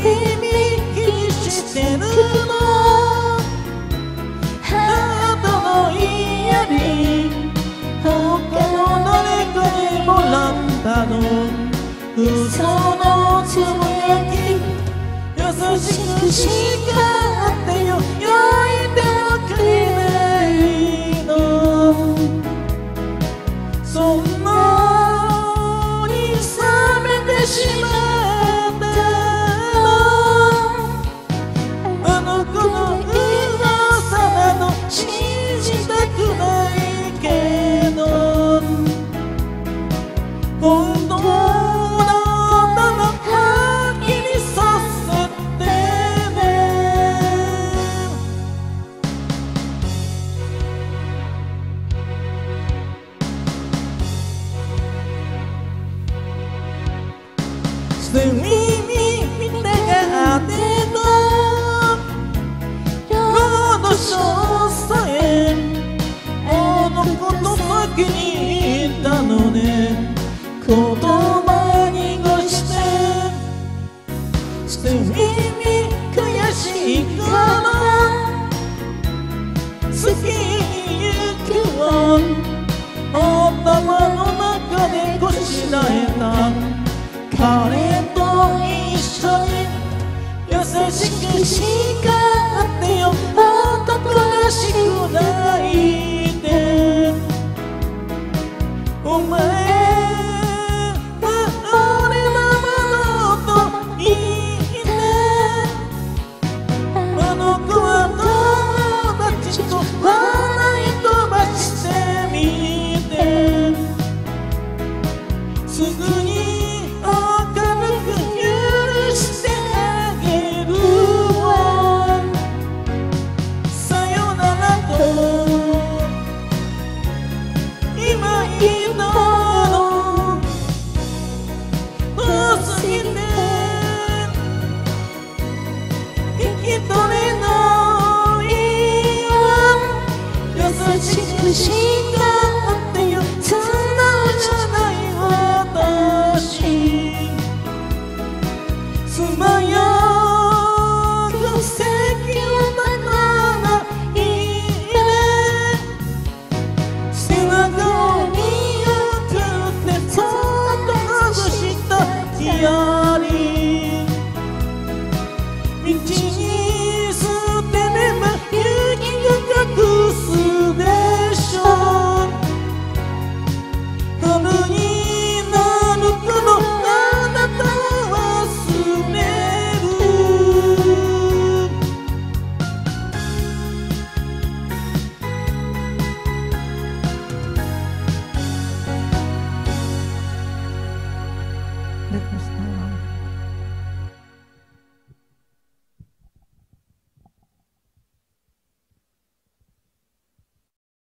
引してるのハートの嫌に他の誰かにもらったの嘘のつぶやき優しく叱ってよ焼いてもくれないのそんなに冷めてしまったあの子の噂など信じたくないけど本当のただはっきりさせてね隅に見てがってた夜の詳細あの子の先にいたのね言葉にごして捨て身に悔しいから好きに行くわ頭の中でこしらえた彼と一緒に優しく叱ってよ男らしくないでお前すぐに明るく許してあげるわさよならと今言うの遠すぎて引き取れないわ優しく叱ってよ素直じゃない私素早